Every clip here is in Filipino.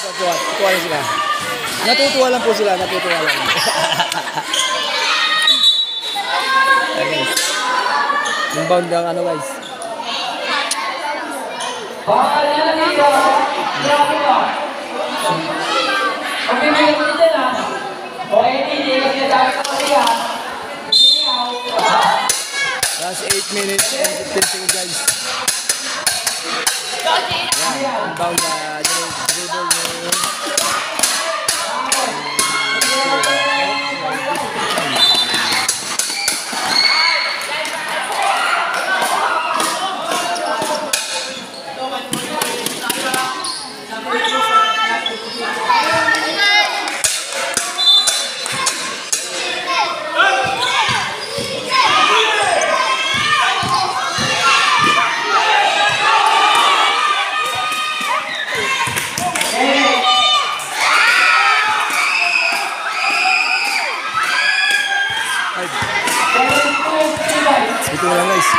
Natutuwa lang sila. Natutuwa lang po sila, natutuwa lang. Okay. Inbound ng ano guys. Last 8 minutes and 15 seconds guys. Yan, inbound na dribble ni ito lang guys.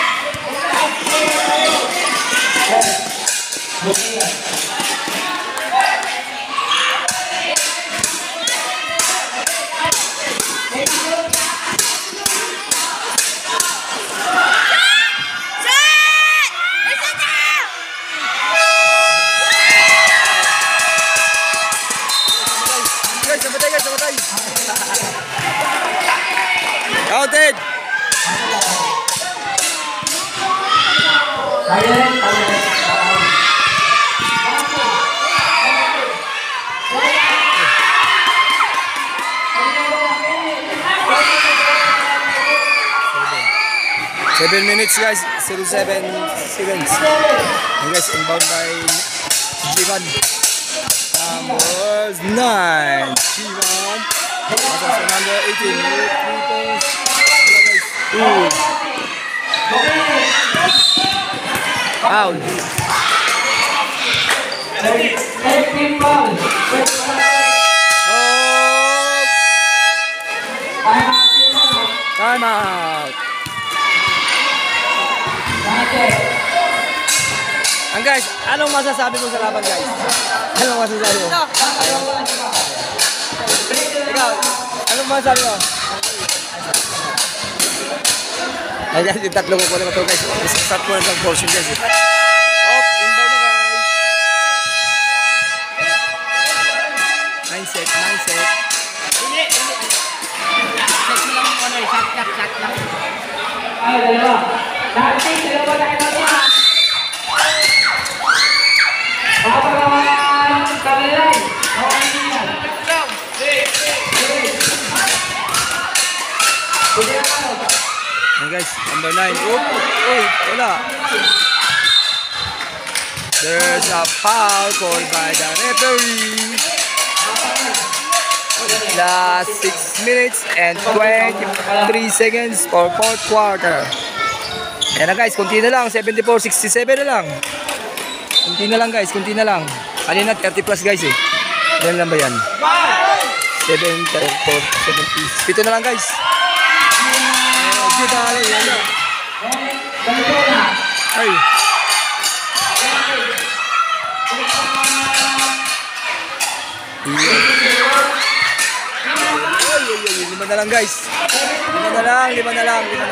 Sabatay. Counted. Seven minutes guys, 07 seconds. And guys, inbound by G1. Number 9. G1. Pasok sa number 18. 3 points. Foul. Time out. Ang guys, anong masasabi mo sa laban guys? Anong masasabi mo? Ikaw, anong masasabi mo? Ayan, yung tatlo ko po naman ito guys. Start mo ng portion guys. Off, inbound na guys. Mindset. Hindi. Set mo lang ano eh, shot lang. Ay, dalawa. Dalawa tayo natin. And guys, number 9. Uy, wala. There's a foul called by the referee. Last 6 minutes and 23 seconds for 4th quarter. Ayan na guys, kunti na lang. 74-67 na lang. Kunti na lang guys, kunti na lang. Kanina 30 plus guys eh. Ilan lang ba yan? 74, 70. Pito na lang guys. Ay. Lima na lang guys. Lima na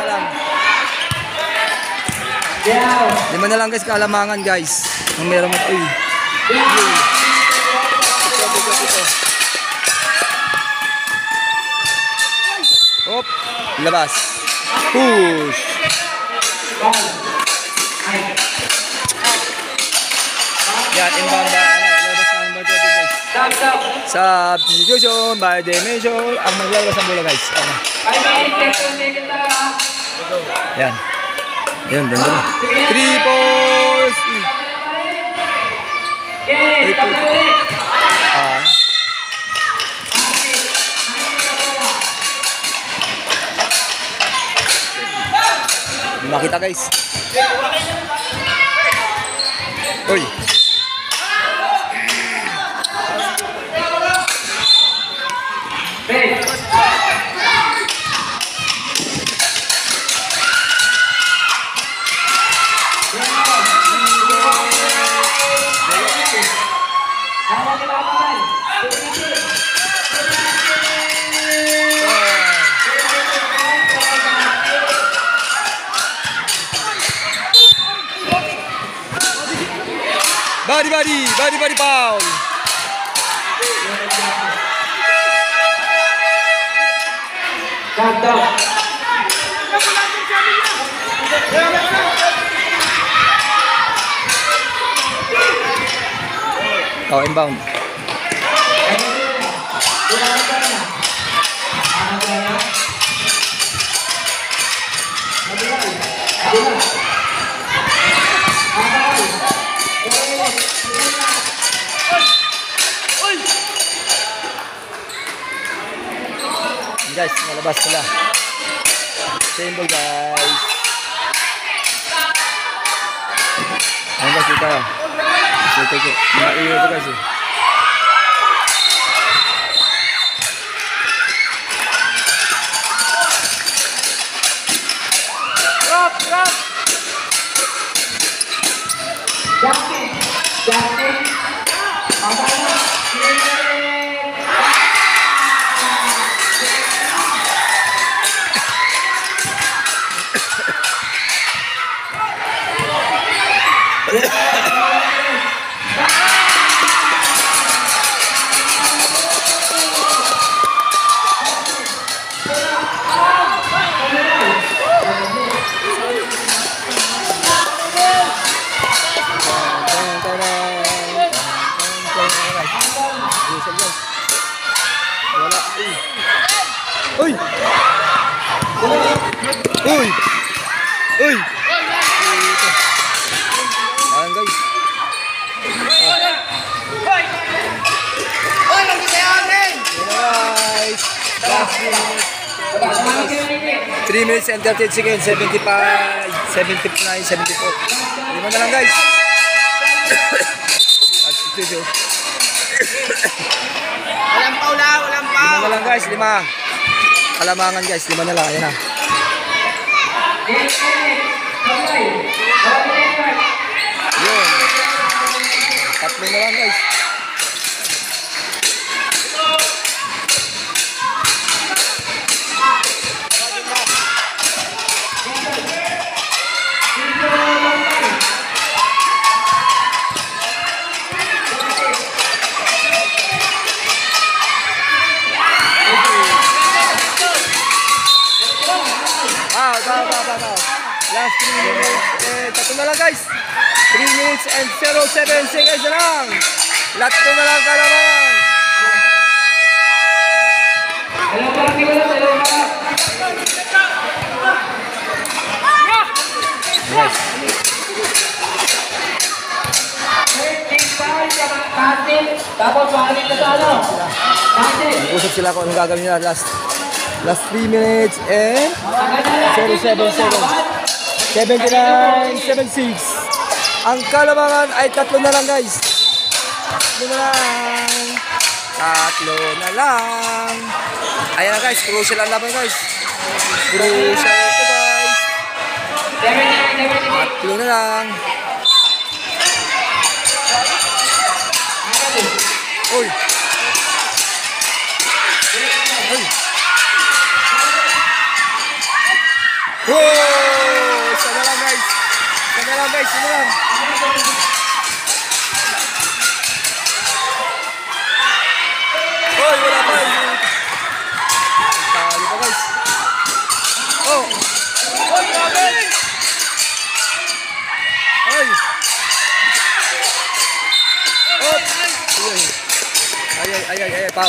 lang guys, kaalamangan guys. Ang meron mo ito. Hop, labas. Push. Yan, inbound ba? Labas na number 20 guys. Substitution by Dimension. Ang maglalabas ng bola guys. Yan. Yan, ganda na. 3 balls. Makita guys. Uy. Body foul. Oh, inbound. Guys, malabas sila. Same ball, guys. Ayan guys, dito tayo. Dito, mga iyo ito guys. Drop! Jumping! Uy! Ayan guys. Last minute. 3 minutes and 38 seconds. 75, 79, 74. Lima na lang guys. Walang paula, walang paula. Lima na lang guys, lima. Kalamangan guys, lima na lang. Ayan na. Yun. Tatlo na lang guys. Last 3 minutes. Tatlo na lang guys. 3 minutes and 07 seconds na lang. Latto na lang kalamangan. Yes. Tapos mahalin na sa ano? Usap sila kung anong gagawin nila. Last 3 minutes and 07 seconds. 79, 76. Ang kalamangan ay tatlo na lang guys. Tatlo na lang. Tatlo na lang. Ayan na guys, crucial ang laban guys. Crucial ito guys. Tatlo na lang. Uy. Uy. Wow! Isa na lang guys. Isa na lang guys. Isa na lang. Uy, wala pa. Tali pa guys. Oh. Uy, grabe. Uy. Oh. Ay, foul.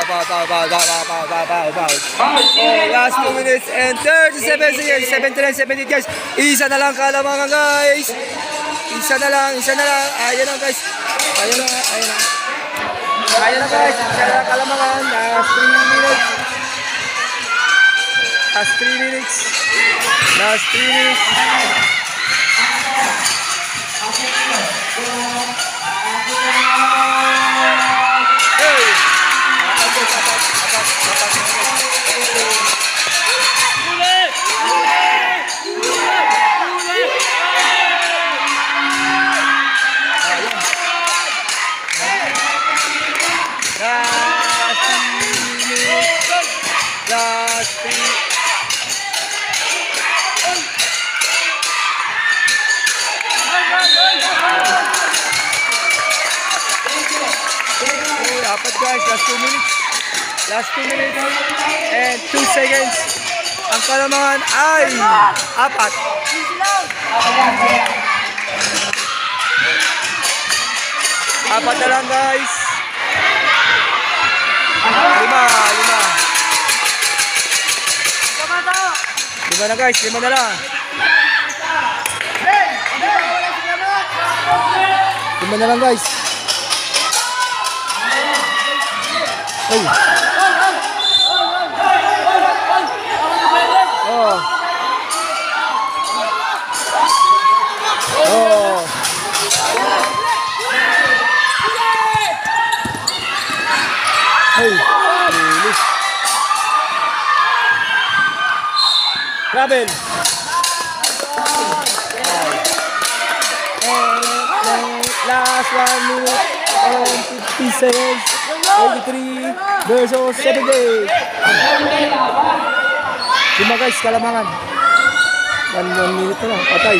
Last 2 minutes and 37 seconds, 79, 78 guys. Isa na lang kalamangan guys. Isa na lang. Ayan na guys. Ayan na guys. Isa na lang kalamangan. Last 3 minutes. Last 3 minutes. Last 2 minutes and 2 seconds. Ang kalamangan ay 4. Apat na lang guys. 5 na guys, 5 na lang. 5 na lang guys. Ay. Oh. Oh. Hey. Release. Graben. Last 1 minute and 50 seconds. 83 versus 78. 5 guys, kalamangan. 1 minute na lang, patay.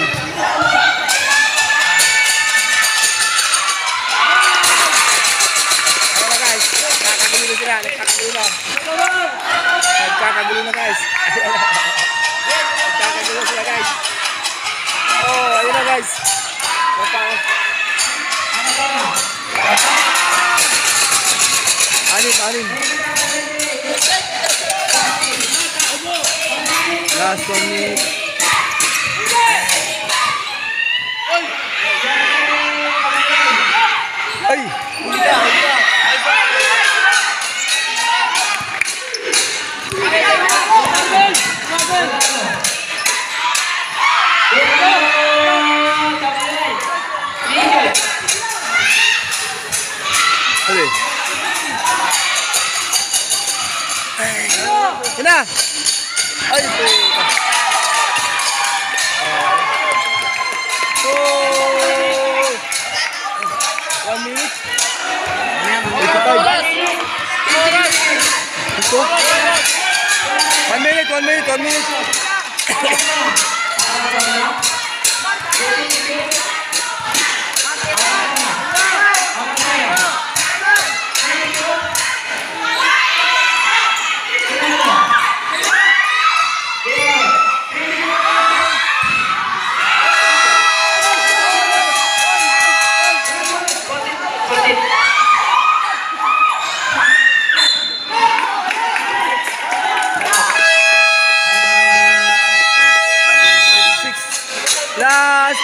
Ayan na guys, nagkakagulo sila, nagkakagulo na guys. Nagkakagulo sila guys. Oh, ayun na guys. Anin. Last 1 minute. Ay! Kena. Ay, puta. Oh. 1 minute. 85. Ito. 1 minute. Last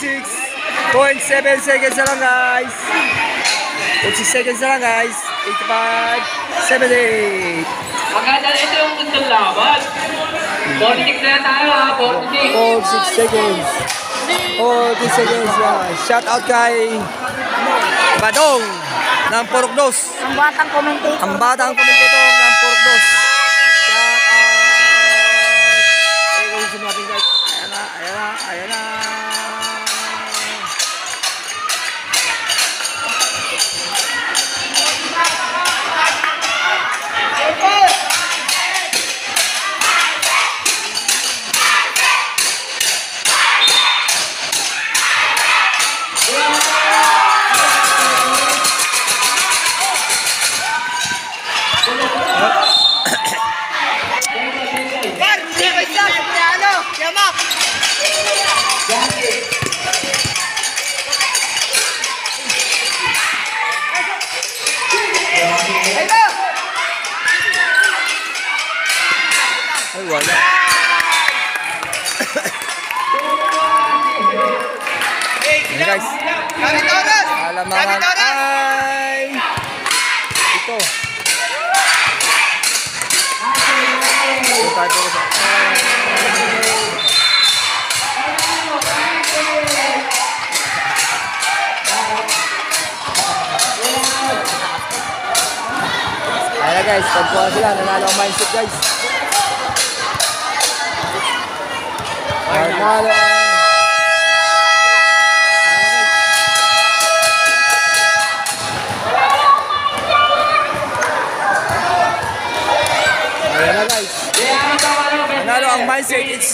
46.7 seconds na lang guys. 46 seconds na lang guys. 85, 78. Maganda ito yung gustong laban. 46 na tayo ha, 46. 46 seconds. 40 seconds lang. Shout out kay Badong ng Porokdos. Ang batang commentator. Ang batang commentator ng Porokdos. Shout out. Gusto natin guys. Ayan na. Ay, wala. Ayan guys. Alamangan ay ito. Ito tayo po sa ayan guys, pagkuha sila, nanalo ang mindset guys. Nanalo ang ayan na guys. Nanalo ang mindset, it's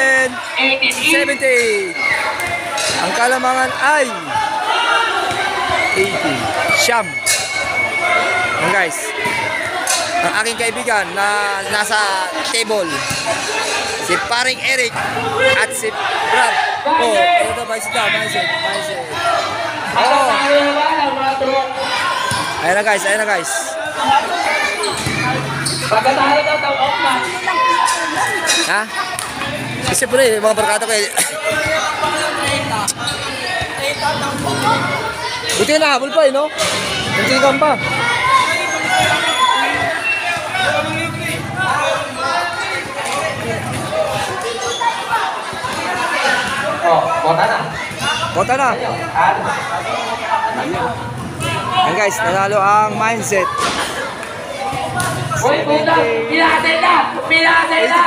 70. Ang kalamangan ay 80. Siyam. Ayan guys. ang aking kaibigan na nasa table. Si paring Eric at si Brad. Oh, ito mindset daw, mindset. Oh. Ayan na guys. Pagkatalo daw, off na. Ha? Kasi po rin, mga barkada ko buti na habol pa no? Nantikan pa. Oh, kota na. Ayan guys, nanalo ang mindset. Uy, puta! Pinasin na! Ayan na.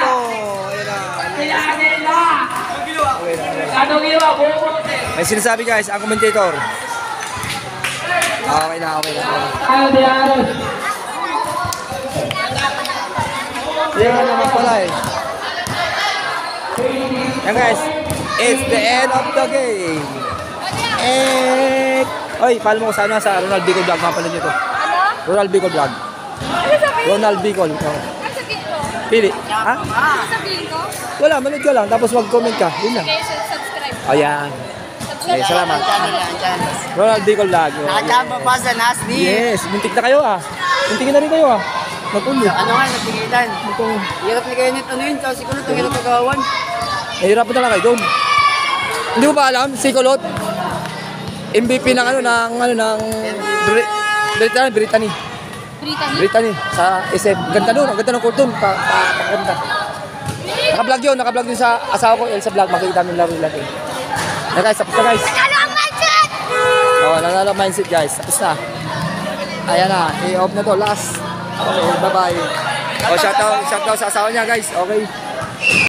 Anong ginawa? Buo. May sinasabi guys, ang commentator. Okay na. Ano diyan? Yan naman pala eh. Yan guys, it's the end of the game. Oy, follow mo ko sana sa Ronald Bicol Vlog. Mapanood nyo to. Ano? Ronald Bicol Vlog. Ano sabihin? Ronald Bicol. Ano sabihin ko? Pili. Ha? Ano sabihin ko? Wala, manood ka lang. Tapos mag-comment ka. Yun lang. Okay, subscribe. Ayan. Okay, salamat. Ronald Bicol Vlog. Nakatama pa sa Nasni. Yes, muntik na kayo ah. Muntik na rin kayo ah. Mag-ulo. Ano nga, natigilan. Hirap ni kayo nito ano yun. Tapos siguro itong hirap kagawan. Nahirapan na lang kayo doon. Hindi mo ba alam, si Kulot? MVP ng Brittany. Brittany? Brittany sa SF. Ganda nun, ang ganda ng court doon. Ganda. Naka-vlog yun sa asawa ko, Elsa Vlog. Makikita mo yung laro nila. Na guys, tapos na guys. Ano ang mindset? Oh, nanalo ang mindset guys. Tapos na. Ayan na, i-off na to, last. Okay, bye-bye. Oh, shoutout sa asawa niya guys. Okay.